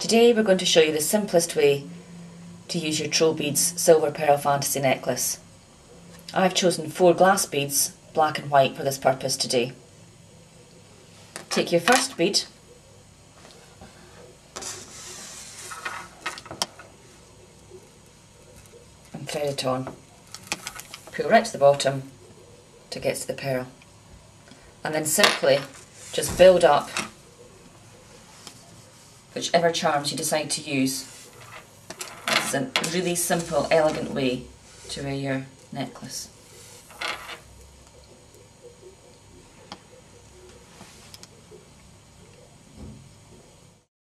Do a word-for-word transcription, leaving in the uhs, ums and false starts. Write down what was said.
Today we're going to show you the simplest way to use your Trollbeads Silver Pearl Fantasy necklace. I've chosen four glass beads, black and white, for this purpose today. Take your first bead and thread it on. Pull right to the bottom to get to the pearl, and then simply just build up whichever charms you decide to use. This is a really simple, elegant way to wear your necklace.